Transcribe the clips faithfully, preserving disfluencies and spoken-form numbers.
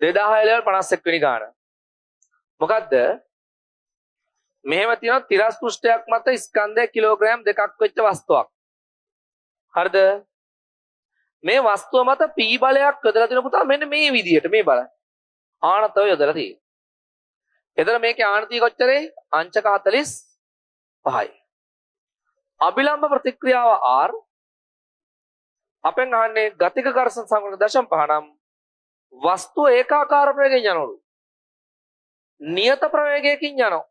දෙදාහය level පනස් එක් වෙනි ගාන. මොකද්ද? මෙහෙම තියෙනවා තිරස් පෘෂ්ඨයක් මත ස්කන්ධය කිලෝග්‍රෑම් දෙකක් වෙච්ච වස්තුවක්. හරිද? මේ වස්තුව මත P බලයක් යොදලා තියෙන පුතා මෙන්න මේ විදිහට මේ බලන්න. ආනතව යොදලා තියෙනවා. එතන මේකේ ආනතිය කොච්චරේ? අංශක හතළිස් පහයි. අභිලම්බ ප්‍රතික්‍රියාව R අපෙන් අහන්නේ ගතික ඝර්ෂණ සංවර්ධන දශම පහ නම් වස්තුව ඒකාකාර ප්‍රවේගයෙන් යනවලු. නියත ප්‍රවේගයකින් යනවා.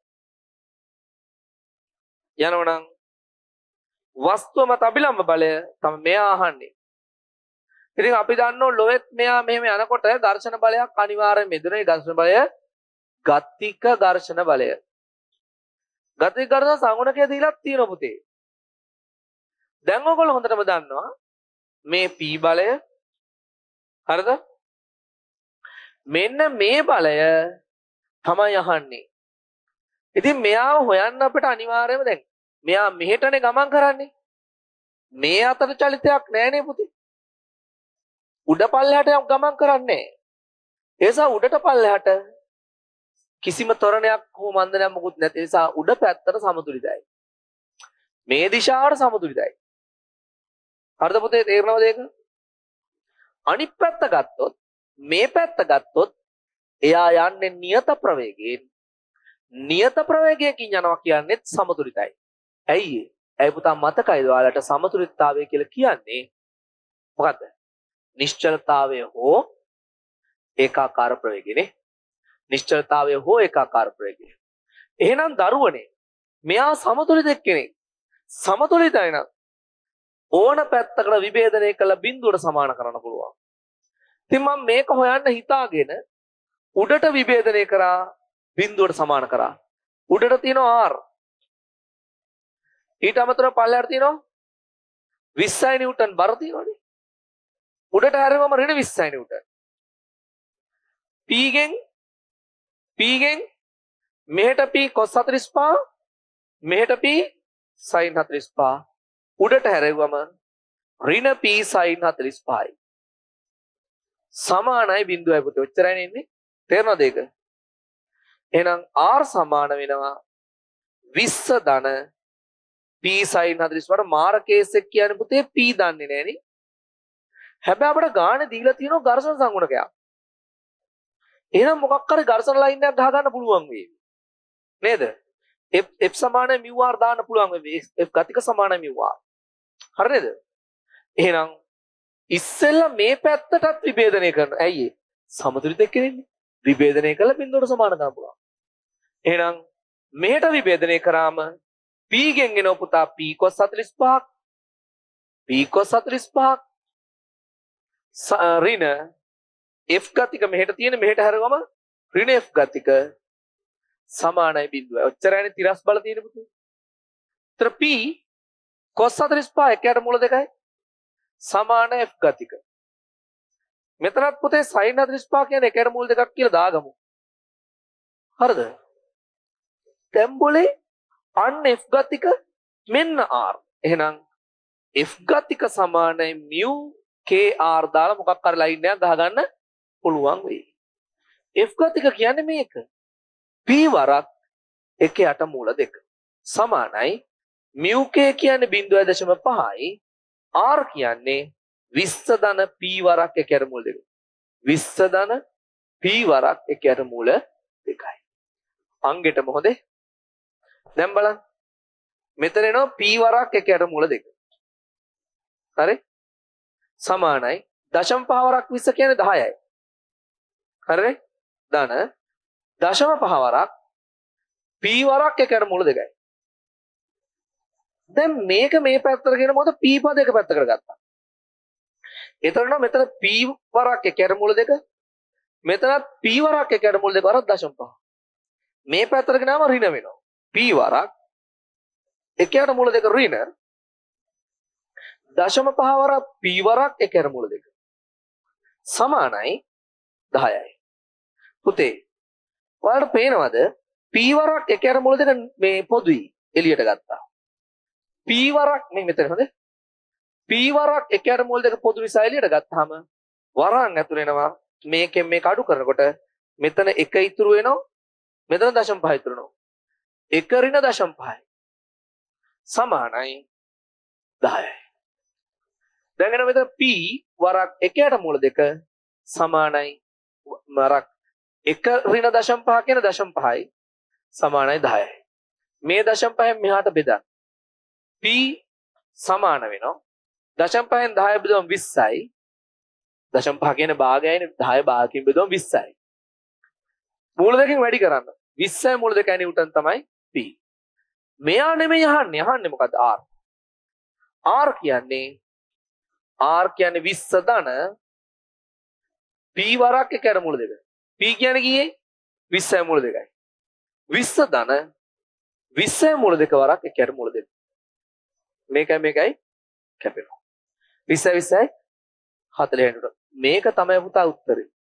යනවනම් වස්තුව මත අභිලම්බ බලය තමයි මෙයා අහන්නේ. ඉතින් අපි දන්නෝ ලොවෙත් මෙයා මෙහෙම යනකොට ඝර්ෂණ බලයක් අනිවාර්යයෙන් මෙදුනේ ඝර්ෂණ බලය ගතික ඝර්ෂණ බලය. ගතික ඝර්ෂණ සංගුණකයේ දීලා තියෙන පුතේ. දැන් ඔයගොල්ලෝ හොඳටම දන්නවා මේ P බලය හරිද? මෙන්න මේ බලය තමයි අහන්නේ. ඉතින් මෙයාව හොයන්න අපිට අනිවාර්යයෙන්ම දැන් මෙයා මෙහෙටනේ ගමන් කරන්නේ. මේ අතර චලිතයක් නෑනේ පුතේ. උඩ පල්ලෙහාට ගමන් කරන්නේ. ඒ නිසා උඩට පල්ලෙහාට කිසිම තොරණයක් හෝ මන්දනයක් මොකුත් නැති නිසා උඩ පැත්තට සමතුලිතයි. මේ දිශාවට සමතුලිතයි. හරිද පුතේ තේරෙනවද ඒක? අනිත් පැත්ත ගත්තොත් මේ පැත්ත ගත්තොත් එයා යන්නේ නියත ප්‍රවේගයෙන්. නියත ප්‍රවේගයකින් යනවා කියන්නේ සමතුලිතයි. ඇයි ඒ? ඇයි පුතා මතකයිද ඔයාලට සමතුලිතතාවය කියලා කියන්නේ? මොකද්ද? නිශ්චලතාවය හෝ ඒකාකාර ප්‍රවේගයනේ. නිශ්චලතාවය හෝ ඒකාකාර ප්‍රවේගය. එහෙනම් දරුවනේ මෙයා සමතුලිත කෙනෙක්. සමතුලිතයි නම් ඕන පැත්තකට විභේදනය කළ බිඳුවට සමාන කරන්න පුළුවන්. ඉතින් මම මේක හොයන්න හිතාගෙන උඩට විභේදනය කරා බිඳුවට සමාන කරා. උඩට තියෙනවා R. ඊට අමතරව පල්ලෙහාට තියෙනවා විස්සයි නිව්ටන් බර තියෙනවනේ. උඩට හැරෙවම ඍණ විස්සයි නිව්ටන්. P ගෙන් P ගෙන් මෙහෙට P cos හතළිස් පහ මෙහෙට P sin හතළිස් පහ උඩට හැරෙවම ඍණ P sin හතළිස් පහයි. සමානයි බිඳුවයි පුතේ. ඔච්චරයි ඉන්නේ. තේරෙනවද ඒක? එහෙනම් R සමාන වෙනවා විස්ස ධන P sin හතළිස් පහට මාර කේස් එක කියන්නේ පුතේ P දන්නේ නැහනේ. හැබැයි අපිට ගානේ දීලා තියෙනවා ඝර්ෂණ සංගුණකයක්. එහෙනම් මොකක් හරි ඝර්ෂණ ලයින් එකක් ගහ ගන්න පුළුවන් වේවි. නේද? F F සමානයි mu r දාන්න පුළුවන් වේවි. F ගතික සමානයි mu r. හරිද? එහෙනම් ඉස්සෙල්ලා මේ පැත්තටත් විභේදනය කරනවා. ඇයි ඒ? සමතුලිත එක්කෙනෙන්නේ. විභේදනය කළ බිඳුවට සමාන කරන්න පුළුවන්. එහෙනම් මෙහෙට විභේදනය කරාම P ගෙන් එන පුතා P cos හතළිස් පහක් P cos හතළිස් පහක් ඍණ F ගතික මෙහෙට තියෙන මෙහෙට හැරෙවම ඍණ F ගතික සමානයි බිඳුවයි. ඔච්චරයිනේ තිරස් බල තියෙන පුතේ. ඒතර P cos හතළිස් පහ එකයට මූල දෙකයි සමාන F ගතික. මෙතනත් පුතේ sin හතළිස් පහ කියන්නේ එකයට මූල දෙකක් කියලා දාගමු. හරිද? දැන් બોලේ අන්න F ගතික මෙන්න R. එහෙනම් F ගතික සමානයි mu kr දාලා මොකක් හරි ලයින් එකක් ගහගන්න පුළුවන් වෙයි. F ගතික කියන්නේ මේක. P වරක් එකයට මූල දෙක සමානයි mu k කියන්නේ බිංදුව දශම පහයි R කියන්නේ විස්ස ධන P වරක් එකයට මූල දෙක. විස්ස ධන P වරක් එකයට මූල දෙකයි. අංගෙට මොහොතේ දැන් බලන්න. මෙතන එනවා P වරක් එකයට මූල දෙක. හරි? සමානයි දශම පහ වරක් විස්ස කියන්නේ දහයයි. හරිනේ? ධන දශම පහ වරක් P වරක් එකයට මූල දෙකයි. දැන් මේක මේ පැත්තට ගෙන මොකද P පද එක පැත්තකට ගත්තා. එතන මෙතන P වරක් එකයට මූල දෙක මෙතනත් P වරක් එකයට මූල දෙක වරක් දශම පහ. මේ පැත්තට ගෙනාම ඍණ වෙනවා. P වරක් එකයට මූල දෙක ඍණ දශම පහ වරක් P වරක් එකයට මූල දෙක සමානයි දහයයි. පුතේ ඔයාලට පේනවද P වරක් එකයට මූල දෙක මේ පොදුයි එළියට ගත්තා. P වරක් මේ මෙතන හොඳ P වරක් එකයට මූල දෙක පොදු නිසා එළියට ගත්තාම වරන් ඇතුළේ එනවා මේකෙන් මේක අඩු කරනකොට මෙතන එක ඉතුරු වෙනවා. මෙතන දශම පහ ඉතුරු වෙනවා. එක ඍණ දශම පහයි සමානයි දහයයි. දැන් එන මෙතන p වරක් එකයට මූල දෙක සමානයි වරක් එක ඍණ දශම පහ කියන දශම පහයි සමානයි දහයයි. මේ දශම පහෙන් මෙහාට බෙදන්න. p සමාන වෙනවා. දශම පහෙන් දහය බෙදුවම විස්සයි. දශම පහ කියන භාගයයිනේ දහය භාගකින් බෙදුවම විස්සයි. මූල දෙකෙන් වැඩි කරන්න. විස්සයි මූල දෙකයි නිව්ටන් තමයි p. මෙයා නෙමෙයි අහන්නේ. අහන්නේ මොකද්ද? r. r කියන්නේ r කියන්නේ විස්ස ධන p වරක් එකට මූල දෙක. p කියන්නේ කීයේ? විස්සයි මූල දෙකයි. විස්ස ධන විස්සයි මූල දෙක වරක් එකට මූල දෙක. මේකයි මේකයි කැපෙනවා. විස්සයි විස්සයි හතළිස් වෙනකොට මේක තමයි පුතා උත්තරේ.